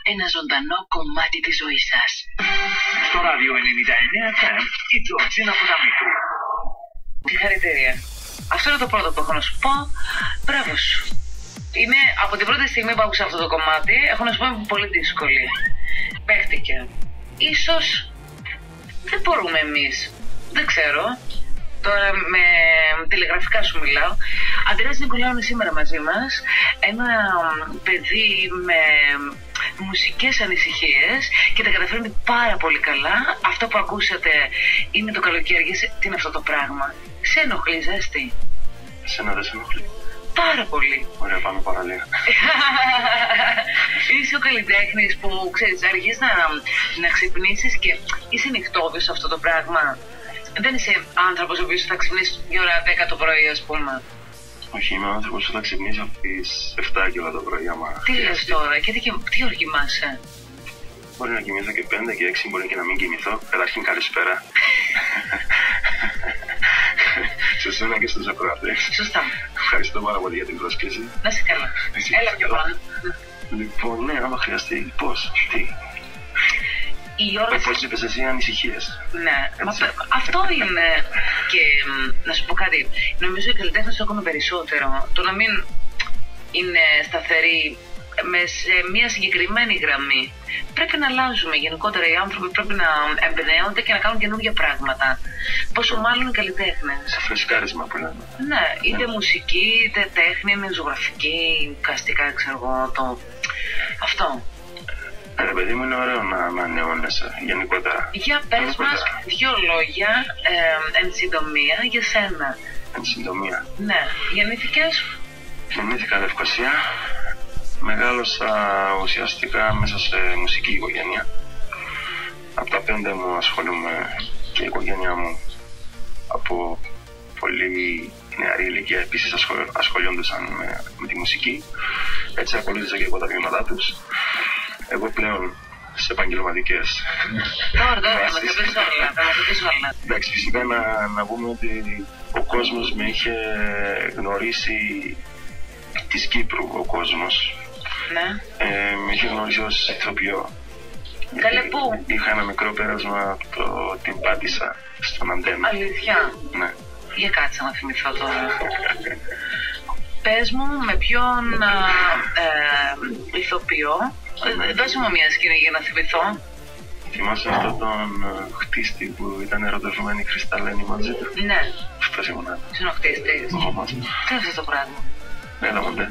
Ένα ζωντανό κομμάτι της ζωής σας. Στο ράδιο 99 FM, η Τζορτζίνα Ποταμίτου. Συγχαρητήρια. Αυτό είναι το πρώτο που έχω να σου πω. Μπράβο σου. Είναι από την πρώτη στιγμή που άκουσα αυτό το κομμάτι, έχω να σου πω είναι πολύ δύσκολη. Παίχτηκε. Ίσως δεν μπορούμε εμείς. Δεν ξέρω. Τώρα με τηλεγραφικά σου μιλάω. Αντρέας Νικολάου είναι σήμερα μαζί μας. Ένα παιδί με μουσικές ανησυχίες και τα καταφέρνει πάρα πολύ καλά. Αυτό που ακούσατε είναι το καλοκαίρι. Τι είναι αυτό το πράγμα? Σε ενοχλεί, Ζέστη? Εσένα δεν σε ενοχλεί? Πάρα πολύ. Ωραία, πάμε παραλία. Είσαι ο καλλιτέχνης που ξέρεις, αργείς να ξυπνήσεις και είσαι νυχτώδης σε αυτό το πράγμα. Δεν είσαι άνθρωπος ο οποίος θα ξυπνήσει η ώρα 10 το πρωί, ας πούμε. Όχι, είμαι άνθρωπος που θα ξυπνήσει από τις 7 και όλα το πρωί, άμα. Τι λες τώρα, και τι ώρα κοιμάσαι? Μπορεί να κοιμηθώ και 5 και 6, μπορεί και να μην κοιμηθώ. Καταρχήν, καλησπέρα. Σε εσένα και στους ακροατές. Σωστά. Ευχαριστώ πάρα πολύ για την πρόσκληση. Να είσαι καλά. Έλα πιο πάνω. Λοιπόν, ναι, άμα χρειαστεί, πώς, τι. Όπως είπες εσύ, ανησυχίες. Ναι, αυτό είναι. Και να σου πω κάτι, νομίζω οι καλλιτέχνες το έχουν περισσότερο. Το να μην είναι σταθεροί σε μια συγκεκριμένη γραμμή. Πρέπει να αλλάζουμε γενικότερα, οι άνθρωποι πρέπει να εμπνέονται και να κάνουν καινούργια πράγματα. Πόσο μάλλον οι καλλιτέχνες. Σε φρεσκάρισμα που λέμε. Ναι, είτε μουσική, είτε τέχνη, είτε ζωγραφική, καστικά, ξέρω εγώ, αυτό. Ρε παιδί μου, είναι ωραίο να ανανεώνεσαι γενικότερα. Για πες μας 2 λόγια εν συντομία για σένα. Εν συντομία. Ναι, γεννήθηκες? Γεννήθηκα Λευκοσία. Μεγάλωσα ουσιαστικά μέσα σε μουσική οικογένεια. Από τα 5 μου ασχολούμαι και η οικογένειά μου από πολύ νεαρή ηλικία επίσης ασχολιόντουσαν με τη μουσική. Έτσι ακολούθησα και εγώ τα βήματά τους. Εγώ πλέον σε επαγγελματικές. Τώρα, θα μας πεις όλα. Εντάξει, φυσικά να πούμε ότι ο κόσμος με είχε γνωρίσει της Κύπρου, ο κόσμος. Ναι. Με είχε γνωρίσει ως ηθοποιό. Καλέ πού? Είχα ένα μικρό πέρασμα από την Πάτισσα στον Αντένα. Αλήθεια? Ναι. Για κάτσε να θυμηθώ τώρα. Πες μου με ποιον ηθοποιό. Δώσε μου μια σκηνή για να θυμηθώ. Θυμάσαι αυτόν τον χτίστη που ήταν ερωτευμένη η Χρυσταλένη μαζί του? Ναι. Αυτός ήμουν. Είναι ο χτίστης. Τι είναι αυτό το πράγμα? Έλα μοντέ.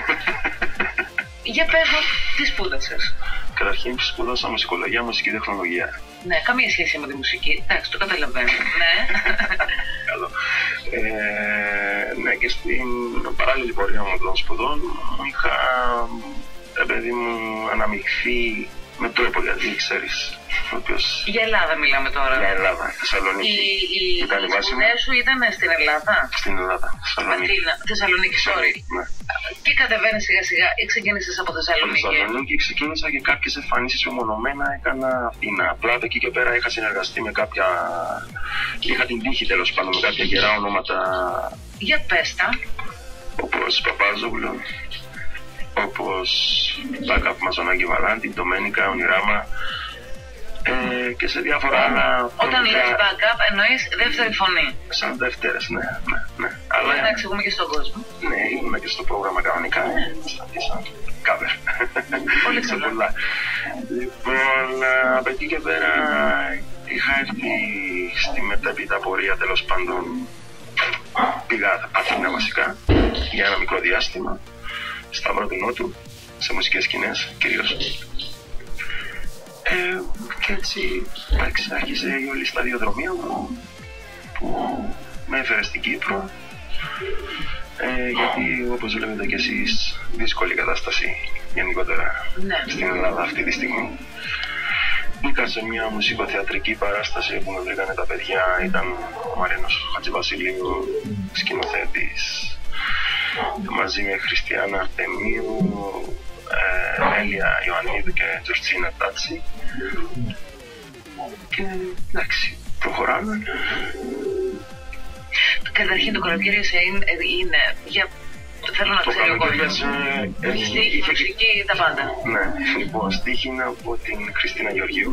Για πες μου, τι σπούδασες? Καταρχήν σπούδασα μουσικολογία, μουσική τεχνολογία. Ναι, καμία σχέση με τη μουσική. Εντάξει, το καταλαβαίνω. Ναι. Καλό. Ναι, και στην παράλληλη πορεία μου των σπουδών είχα, παιδί μου, αναμειχθεί με τρόπο, γιατί ξέρεις. Για Ελλάδα μιλάμε τώρα. Για Ελλάδα, Θεσσαλονίκη. Οι σπουδές σου ήταν στην Ελλάδα? Στην Ελλάδα, Θεσσαλονίκη. Αθήνα, Θεσσαλονίκη, sorry. Ναι. Και κατεβαίνεις σιγά σιγά ή ξεκίνησες από Θεσσαλονίκη? Από Θεσσαλονίκη ξεκίνησα και κάποιες εμφανίσεις μεμονωμένα έκανα Αθήνα. Απλά από εκεί και πέρα είχα συνεργαστεί με κάποια. Είχα την τύχη τέλος πάντων με κάποια γερά ονόματα. Για πες τα. Όπως Παπάζογλου, όπως Backup Μαζονάκη Βαλάντη, Ντομένικα, Ονειράμα. Και σε διάφορα άλλα. Όταν λες backup εννοείς δεύτερη φωνή? Σαν δεύτερες, ναι. Αλλά να εξηγούμε και στον κόσμο. Ναι, ήμουν και στο πρόγραμμα κανονικά. Σαν cover. Πολύ καλά. Λοιπόν, από εκεί και πέρα είχα έρθει στη μετέπειτα πορεία, τέλος πάντων. Πήγα Αθήνα βασικά για ένα μικρό διάστημα. Σταυρό του Νότου, σε μουσικές σκηνές κυρίως. Και έτσι, εντάξει, άρχισε η όλη σταδιοδρομία μου που με έφερε στην Κύπρο, γιατί όπως βλέπετε και εσείς δύσκολη κατάσταση γενικότερα στην Ελλάδα αυτή τη στιγμή. Μπήκα σε μια μουσικοθεατρική παράσταση που με βρήκανε τα παιδιά, ήταν ο Μαρίνος Χατζηβασιλείου σκηνοθέτης, μαζί με Χριστιανά Αρτεμίου, Έλια Ιωαννίδου και Τζορτζίνα Τάτσι. Και εντάξει, προχωράμε. Καταρχήν το καλοκαίρι είναι για θέλω να Το ξέρει ο καλοκαίρι κόσμος. Στίχη, μουσική, τα πάντα. Ναι, λοιπόν, στίχη είναι από την Χριστίνα Γεωργίου.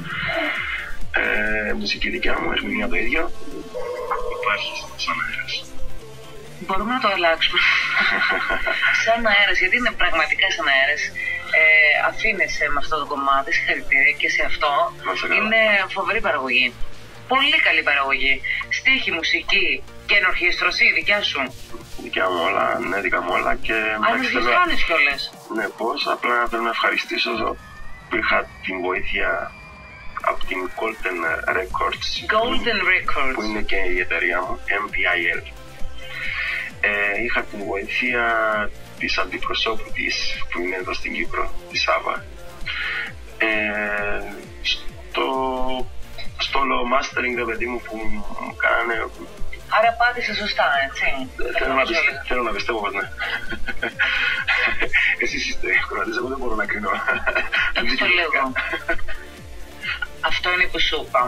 Μουσική δικιά μου, ερμηνεία το ίδιο. Υπάρχει σαν αέρας. Μπορούμε να το αλλάξουμε. Σαν αέρας, γιατί είναι πραγματικά σαν αέρας. Αφήνεσαι με αυτό το κομμάτι, συγχαρητήρια και σε αυτό. Είναι φοβερή παραγωγή. Πολύ καλή παραγωγή. Στίχη, μουσική και ενορχήστρωση, δικιά σου. Δικιά μου όλα, ναι, δικά μου όλα. Και αν δεν τις κάνεις κιόλας. Ναι, πώς, απλά θέλω να ευχαριστήσω που είχα την βοήθεια από την Golden Records. Golden Records. Που είναι και η εταιρεία μου, MPIL. Είχα την βοήθεια της αντιπροσώπου της, που είναι εδώ στην Κύπρο, τη Σάβα. Στο όλο mastering, ρε παιδί μου, που μου κάνανε. Άρα πάτησε σωστά, έτσι. Θέλω να πιστεύω πως ναι. Εσείς είστε Κροατές, εγώ δεν μπορώ να κρίνω. Έτσι το λέω. Αυτό είναι που σου είπα.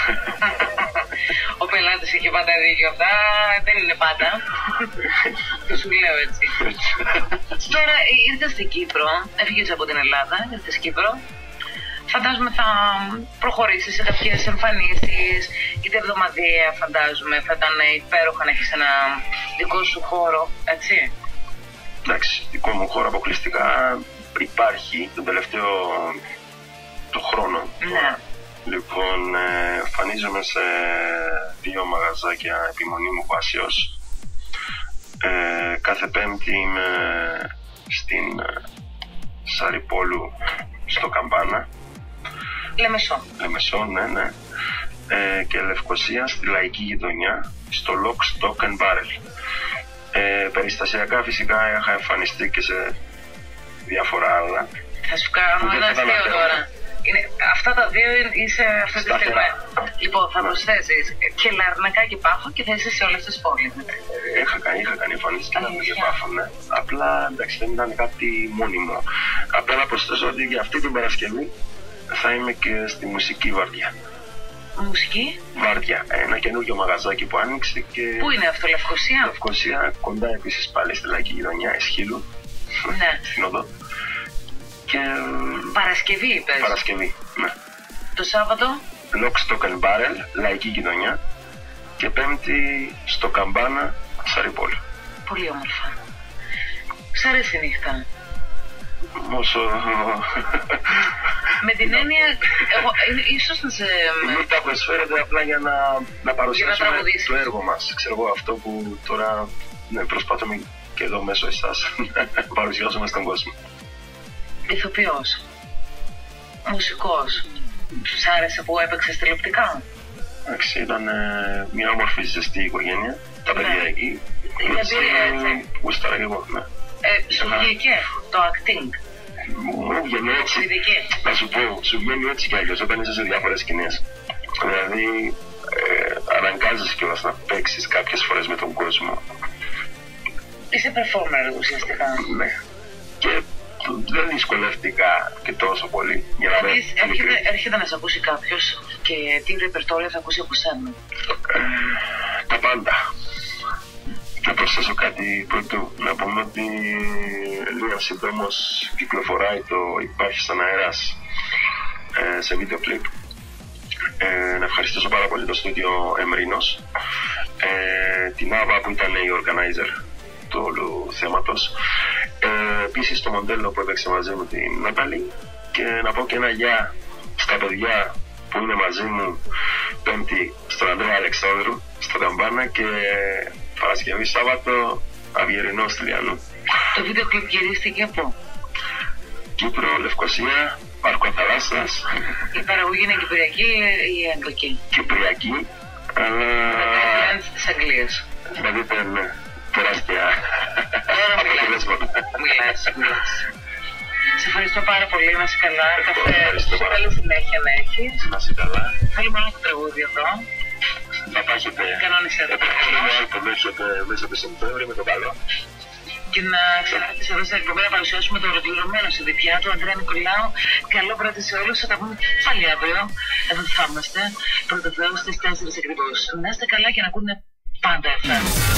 Ο πελάτης είχε πάντα δίκιο. Αυτά δεν είναι πάντα. Το σου λέω έτσι. Τώρα ήρθες στην Κύπρο, έφυγες από την Ελλάδα, ήρθες στην Κύπρο. Φαντάζομαι θα προχωρήσεις σε κάποιες εμφανίσεις, είτε εβδομαδιαία φαντάζομαι. Θα ήταν υπέροχα να έχεις ένα δικό σου χώρο, έτσι. Εντάξει, δικό μου χώρο αποκλειστικά υπάρχει τον τελευταίο χρόνο. Ναι. Λοιπόν, εμφανίζομαι σε 2 μαγαζάκια επιμονή μου βάσεως. Κάθε Πέμπτη είμαι στην Σαρυπόλου στο Καμπάνα. Λεμεσό, ναι. Και Λευκοσία στη Λαϊκή Γειτονιά, στο Lock, Stock and Barrel. Περιστασιακά φυσικά είχα εμφανιστεί και σε διάφορα άλλα. Θα σου κάνω ένα αστείο τώρα. Αυτά τα δύο είσαι αυτή τη στιγμή. Λοιπόν, θα προσθέσεις και Λαρνακά και Πάφο και θα είσαι σε όλες τις πόλεις. Είχα κάνει εμφανίσεις και Λαρνακά και Πάφο, ναι. Απλά εντάξει, δεν ήταν κάτι μόνιμο. Απλά να προσθέσω ότι για αυτή την Παρασκευή θα είμαι και στη Μουσική Βάρδια. Μουσική? Βάρδια, ένα καινούργιο μαγαζάκι που άνοιξε και... Πού είναι αυτό, Λευκοσία? Λευκοσία, κοντά επίσης πάλι στη Λαϊκή Γειτονιά, Εσχύλου. Ναι. Στην Οδό. Και... Παρασκευή είπες? Παρασκευή, ναι. Το Σάββατο? Lock, Stock and Barrel, Λαϊκή Γειτονιά. Και Πέμπτη στο Καμπάνα, Σαρυπόλου. Πολύ όμορφα. Σ' αρέσει η νύχτα? Όσο... Με την έννοια, ίσως να σε... Μην τα προσφέρετε απλά για να παρουσιάσουμε το έργο μας. Ξέρω εγώ, αυτό που τώρα προσπαθούμε και εδώ μέσω εσάς να παρουσιάσουμε στον κόσμο. Ηθοποιός, μουσικός, σ' άρεσε που έπαιξες τηλεοπτικά? Εντάξει, ήταν μια όμορφη ζεστή οικογένεια, τα παιδιά εκεί. Έτσι, γούσταρα και εγώ, ναι. Σου βγήκε το acting? Μου βγαίνει έτσι, να σου πω, σου βγαίνει έτσι κι αλλιώς όταν είσαι σε διάφορες σκηνές. Δηλαδή, αναγκάζεσαι κιόλας να παίξεις κάποιες φορές με τον κόσμο. Είσαι performer ουσιαστικά. Ναι. Και δεν δυσκολεύτηκα και τόσο πολύ. Έρχεται να σε ακούσει κάποιος και τι ρεπερτόριο θα ακούσει από σένα? Τα πάντα. Να προσθέσω κάτι πρωτού. Να πούμε ότι λίγο σύντομος κυκλοφοράει το «Υπάρχει σαν αέρας» σε βίντεο κλιπ. Να ευχαριστήσω πάρα πολύ το στούντιο Εμρίνος, την Άβα που ήταν η organizer του όλου θέματος. Επίσης το μοντέλο που έπαιξε μαζί μου την Νάταλη. Και να πω και ένα γεια στα παιδιά που είναι μαζί μου Πέμπτη στον Ανδρέα Αλεξάνδρου στο Καμπάνα και Παρασκευή Σάββατο Αυγερινό στη Λιανού. Το βίντεο κλιπ γυρίστηκε από Κύπρο, Λευκοσία, Πάρκο Θαλάσσας. Η παραγωγή είναι κυπριακή ή αγγλική? Κυπριακή, αλλά... της Αγγλίας. Δηλαδή ήταν τεράστια Μιλάς. Σε ευχαριστώ πάρα πολύ, να είσαι καλά. Καλή συνέχεια να έχεις. Να είσαι καλά. Θέλουμε ένα τραγούδι εδώ. Να πάχετε. Κανόνισε το. Μέσα από Σεπτέμβρη με το καλό. Και να ξανάρθεις εδώ σε εκπομπή να παρουσιάσουμε το ολοκληρωμένο συνδυφιά του Ανδρέα Νικολάου. Καλό βράδυ σε όλους. Θα τα πούμε πάλι αύριο. Εδώ θα είμαστε. Πρώτο Θεό στις 4 ακριβώς. Να είστε καλά και να ακούνε πάντα FM.